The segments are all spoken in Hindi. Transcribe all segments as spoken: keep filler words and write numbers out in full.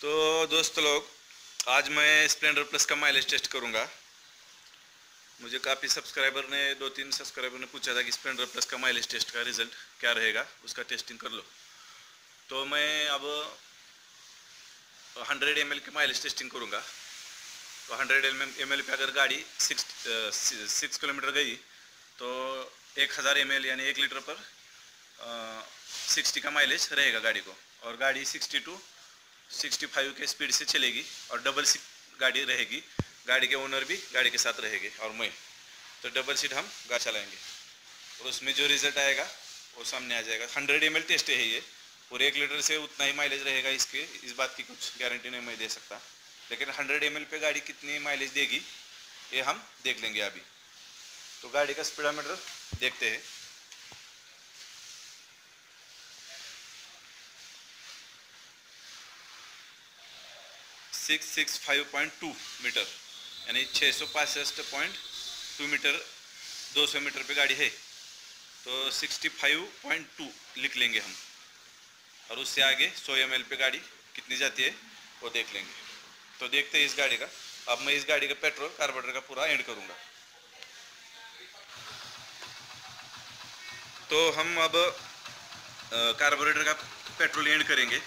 तो दोस्त लोग, आज मैं स्प्लेंडर प्लस का माइलेज टेस्ट करूंगा। मुझे काफ़ी सब्सक्राइबर ने दो तीन सब्सक्राइबर ने पूछा था कि स्प्लेंडर प्लस का माइलेज टेस्ट का रिजल्ट क्या रहेगा, उसका टेस्टिंग कर लो। तो मैं अब हंड्रेड एम एल की माइलेज टेस्टिंग करूंगा। तो हंड्रेड एम एल पे अगर गाड़ी सिक्स सिक्स किलोमीटर गई तो एक हज़ार एम एल यानी एक लीटर पर सिक्सटी का माइलेज रहेगा गाड़ी को। और गाड़ी सिक्सटी टू सिक्सटी फाइव के स्पीड से चलेगी और डबल सीट गाड़ी रहेगी। गाड़ी के ओनर भी गाड़ी के साथ रहेंगे और मैं, तो डबल सीट हम गाड़ी चलाएंगे और उसमें जो रिजल्ट आएगा वो सामने आ जाएगा। हंड्रेड एम एल टेस्ट है ये, और एक लीटर से उतना ही माइलेज रहेगा। इसके इस बात की कुछ गारंटी नहीं मैं दे सकता, लेकिन हंड्रेड एम एल पे गाड़ी कितनी माइलेज देगी ये हम देख लेंगे अभी। तो गाड़ी का स्पीडोमीटर देखते हैं। Six six five point two metre यानी छः सौ पैंसठ पॉइंट टू मीटर, दो सौ मीटर पे गाड़ी है तो सिक्सटी फाइव पॉइंट टू लिख लेंगे हम। और उससे आगे सौ एम एल पे गाड़ी कितनी जाती है वो देख लेंगे। तो देखते हैं इस गाड़ी का। अब मैं इस गाड़ी का पेट्रोल कार्बोरेटर का पूरा एंड करूँगा। तो हम अब कार्बोरेटर का पेट्रोल एंड करेंगे।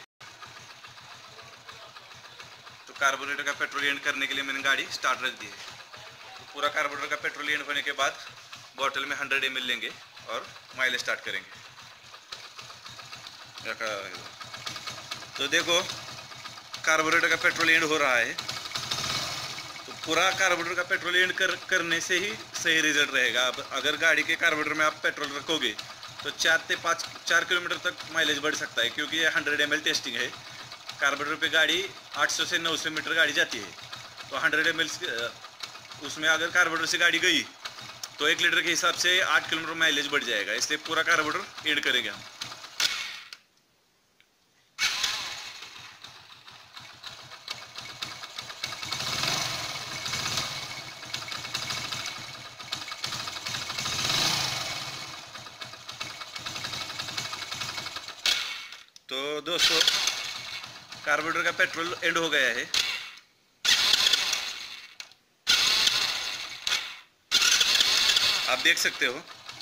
तो कार्बोरेटर का पेट्रोल एंड करने के लिए मैंने गाड़ी स्टार्ट रख दी है। तो पूरा कार्बोरेटर का पेट्रोल एंड होने के बाद बॉटल में हंड्रेड एम एल लेंगे और माइलेज स्टार्ट करेंगे। तो देखो कार्बोरेटर का पेट्रोल एंड हो रहा है। तो पूरा कार्बोरेटर का पेट्रोल एंड कर करने से ही सही रिजल्ट रहेगा। अब अगर गाड़ी के कार्बोरेटर में आप पेट्रोल रखोगे तो चार से पाँच चार किलोमीटर तक माइलेज बढ़ सकता है, क्योंकि ये हंड्रेड एम एल टेस्टिंग है। कार्बोरेटर पे गाड़ी आठ सौ से नौ सौ मीटर गाड़ी जाती है, तो हंड्रेड एम एल उसमें अगर कार्बोरेटर से गाड़ी गई तो एक लीटर के हिसाब से आठ किलोमीटर माइलेज बढ़ जाएगा। इसलिए पूरा कार्बोरेटर एड करेंगे हम। तो दोस्तों, कार्बोरेटर का पेट्रोल एंड हो गया है। आप देख सकते हो।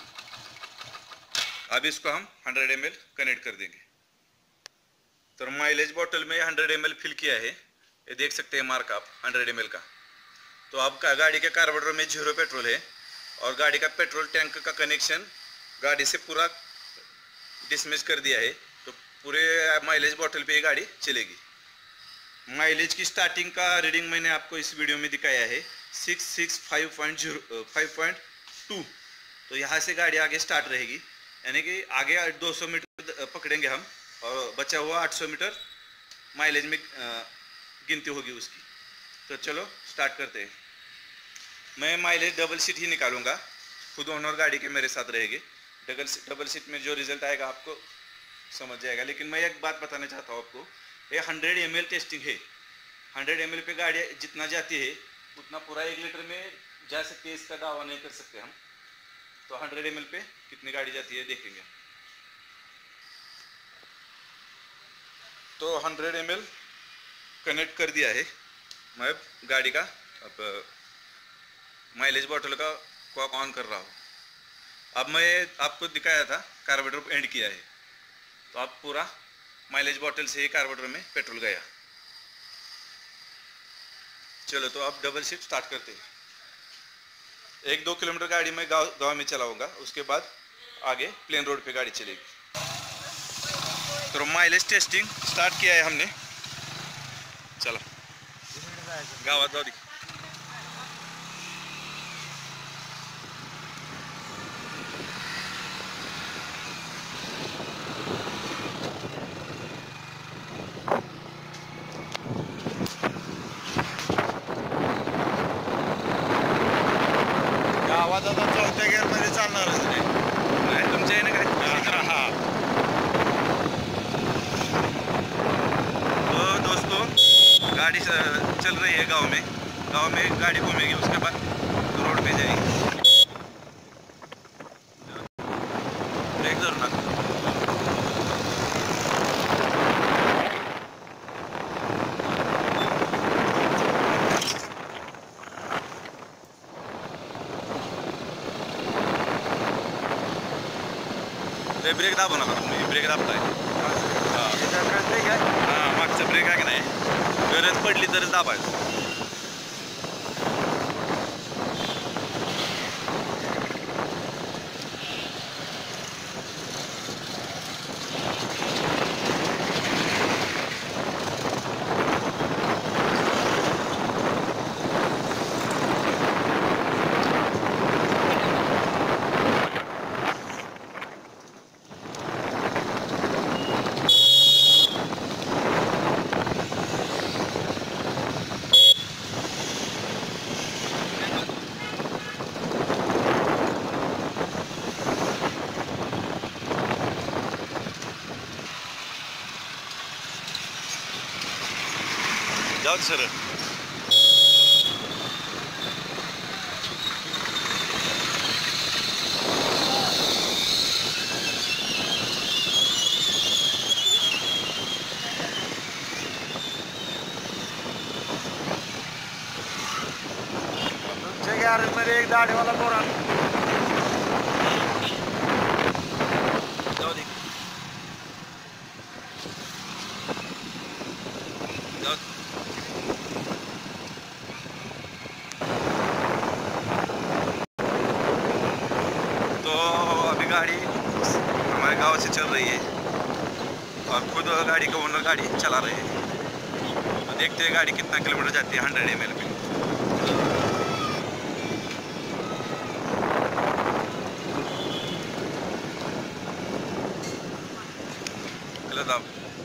अब इसको हम हंड्रेड एम एल कनेक्ट कर देंगे। तो माइलेज बॉटल में हंड्रेड एम एल फिल किया है, ये देख सकते हैं मार्क आप हंड्रेड एम एल का। तो आपका गाड़ी के कार्बोरेटर में जीरो पेट्रोल है और गाड़ी का पेट्रोल टैंक का कनेक्शन गाड़ी से पूरा डिसमिस कर दिया है। तो पूरे माइलेज बॉटल पे ये गाड़ी चलेगी। माइलेज की स्टार्टिंग का रीडिंग मैंने आपको इस वीडियो में दिखाया है, six six five point zero five point two. तो यहाँ से गाड़ी आगे स्टार्ट रहेगी, यानी कि आगे दो सौ मीटर पकड़ेंगे हम और बचा हुआ आठ सौ मीटर माइलेज में गिनती होगी उसकी। तो चलो स्टार्ट करते हैं। मैं माइलेज डबल सीट ही निकालूंगा, खुद ओनर गाड़ी के मेरे साथ रहेंगे। डबल डबल सीट में जो रिजल्ट आएगा आपको समझ जाएगा। लेकिन मैं एक बात बताना चाहता हूँ आपको, ये हंड्रेड एम एल टेस्टिंग है। हंड्रेड एम एल पे गाड़ी जितना जाती है उतना पूरा एक लीटर में जा सकती है, इसका दावा नहीं कर सकते हम। तो हंड्रेड एम एल पे कितनी गाड़ी जाती है देखेंगे। तो हंड्रेड एम एल कनेक्ट कर दिया है मैं गाड़ी का। अब माइलेज बॉटल का कॉक ऑन कर रहा हूँ। अब मैं आपको दिखाया था कार्बोरेटर एंड किया है, तो अब पूरा माइलेज बॉटल से ही कार्बोरेटर में पेट्रोल गया। चलो तो अब डबल शिफ्ट स्टार्ट करते हैं। एक दो किलोमीटर गाड़ी में गांव गांव में चलाऊंगा, उसके बाद आगे प्लेन रोड पे गाड़ी चलेगी। तो माइलेज टेस्टिंग स्टार्ट किया है हमने। चलो गावात जाऊ दे। आवाज आता चौथ्या गेअर मध्ये चालणारच नाही. नाही तुमच्या याने काय हा. तो दोस्तों, गाड़ी चल रही है गांव में। गांव में गाड़ी घूमेगी, उसके बाद रोड पे जाएगी। ब्रेक जरूर ना। ते ब्रेक दाबू नका तुम्ही, ब्रेक दाबताय. हां इथं कळतंय काय? हां, मागचा ब्रेक आहे की नाही, गरज पडली तरच दाबायचं. जाऊ सर. तुमच्या गॅरेज मध्ये एक दाढीवाला पोरा जाऊ दे. जाऊ. तो अभी गाड़ी हमारे गांव से चल रही है और खुद गाड़ी का ओनर गाड़ी चला रहे हैं. तो देखते हैं गाड़ी कितना किलोमीटर जाती है हंड्रेड एम एल पे. दाब.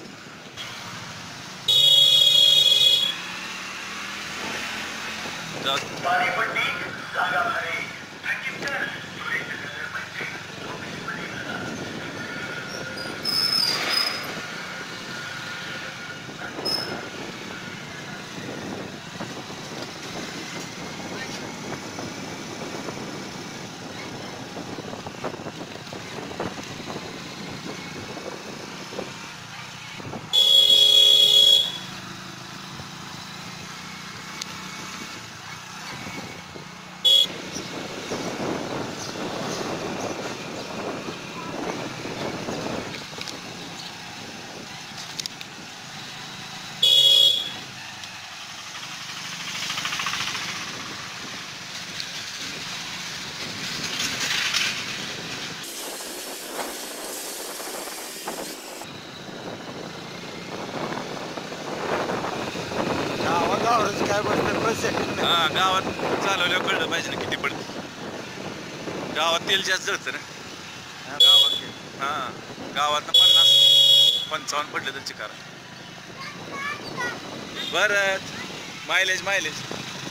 गावात काय बसतात बस हा, गावात चालवल्यावर कळलं पाहिजे ना किती पडते. गावात तेल जास्त जळतं ना गावात. हां, गावात पन्नास पंचावन्न पडले तर चिकार. बरं, मायलेज मायलेज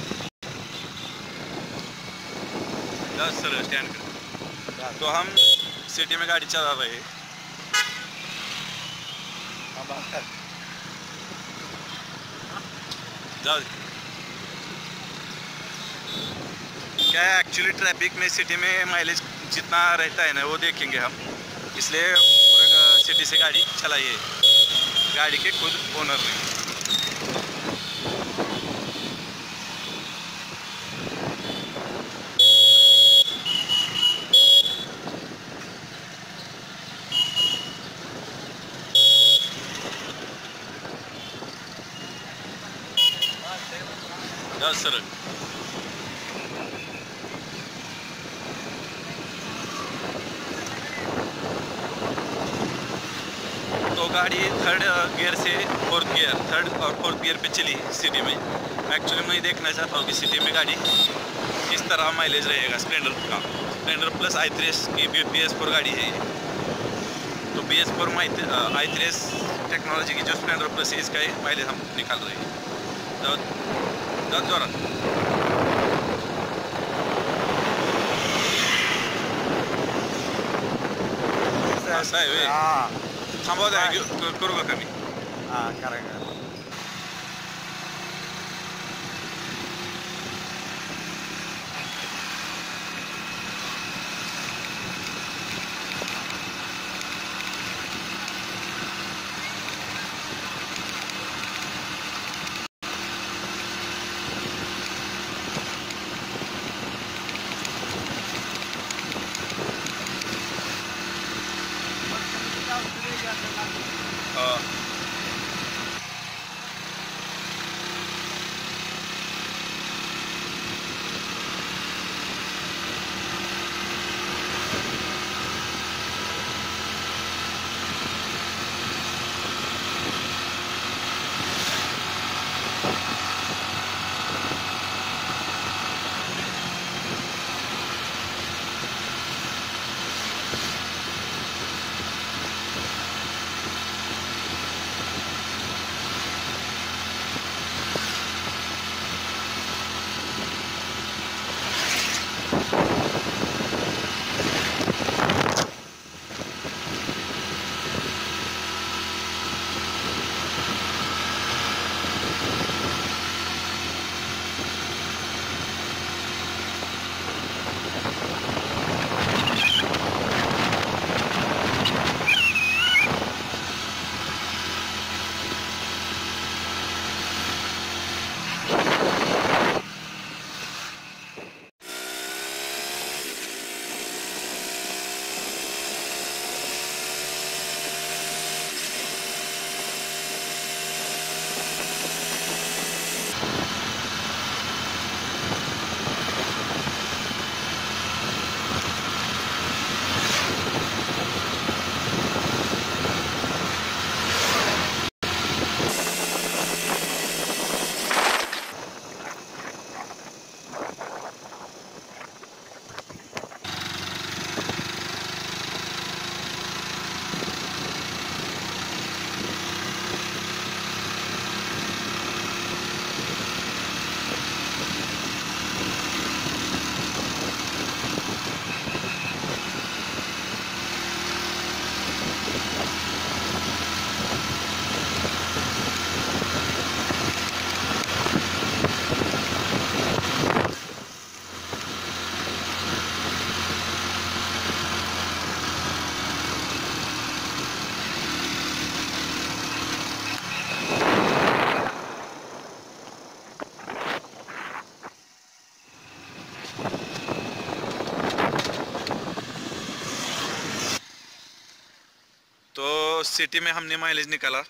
दस सर स्टैंड कर. तो हम सिटी में गाड़ी चला रहे हैं. जाओ. क्या है एक्चुअली ट्रैफिक में सिटी में माइलेज जितना रहता है ना वो देखेंगे हम, इसलिए पूरे सिटी से गाड़ी चलाई है गाड़ी के खुद ओनर ने. सर तो गाड़ी थर्ड गियर से फोर्थ गियर थर्ड और फोर्थ गियर पे चली सिटी में. एक्चुअली मैं देखना चाहता हूँ कि सिटी में गाड़ी किस तरह माइलेज रहेगा स्प्लेंडर का. Splendor Plus I three S की बी एस फोर गाड़ी है ये. तो B S four I three S technology की जो स्प्लेंडर प्लस है इसका माइलेज हम निकाल रहे हैं. तो जोरात असं आहे व्हय. थांबवा द्या, करू का कमी. हां करा करा. सिटी में हमने माइलेज निकाला,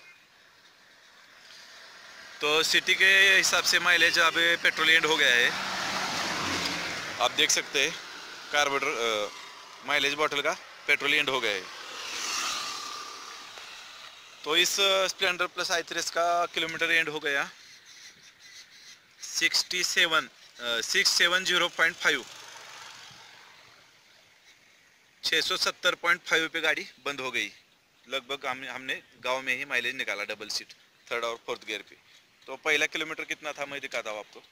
तो सिटी के हिसाब से माइलेज अब पेट्रोल एंड हो गया है। आप देख सकते हैं कार्बोरेटर माइलेज बॉटल का पेट्रोल एंड हो गया है। तो इस स्प्लेंडर प्लस आई थ्री का किलोमीटर एंड हो गया sixty seven six seven zero point five छः सौ सत्तर पॉइंट फाइव पे गाड़ी बंद हो गई। लगभग हम हमने गांव में ही माइलेज निकाला डबल सीट थर्ड और फोर्थ गियर पे। तो पहला किलोमीटर कितना था मैं दिखाता हूँ आपको।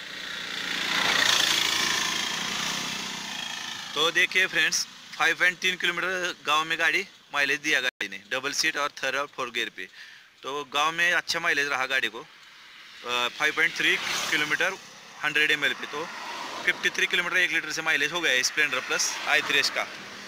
तो देखिए फ्रेंड्स, फाइव पॉइंट तीन किलोमीटर गांव में गाड़ी माइलेज दिया गाड़ी ने डबल सीट और थर्ड और फोर्थ गियर पे। तो गांव में अच्छा माइलेज रहा गाड़ी को five point three kilometre hundred M L पे। तो फिफ्टी थ्री किलोमीटर एक लीटर से माइलेज हो गया है स्प्लेंडर प्लस आई थ्री का।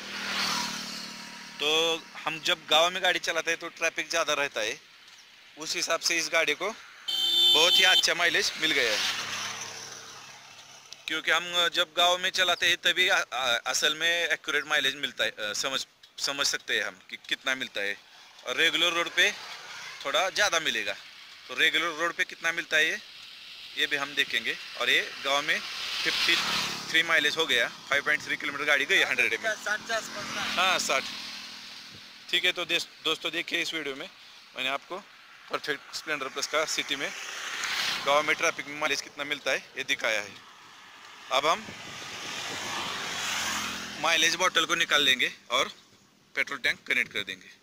तो हम जब गांव में गाड़ी चलाते हैं तो ट्रैफिक ज़्यादा रहता है, उस हिसाब से इस गाड़ी को बहुत ही अच्छा माइलेज मिल गया है। क्योंकि हम जब गांव में चलाते हैं तभी आ, आ, असल में एक्यूरेट माइलेज मिलता है, आ, समझ समझ सकते हैं हम कि कितना मिलता है। और रेगुलर रोड पे थोड़ा ज़्यादा मिलेगा। तो रेगुलर रोड पे कितना मिलता है ये ये भी हम देखेंगे। और ये गांव में फिफ्टी थ्री माइलेज हो गया, फाइव पॉइंट थ्री किलोमीटर गाड़ी गई हंड्रेड एम एल। हाँ साठ, ठीक है। तो दोस्तों देखिए इस वीडियो में मैंने आपको परफेक्ट स्प्लेंडर प्लस का सिटी में गांव में ट्रैफिक में माइलेज कितना मिलता है ये दिखाया है। अब हम माइलेज बॉटल को निकाल लेंगे और पेट्रोल टैंक कनेक्ट कर देंगे।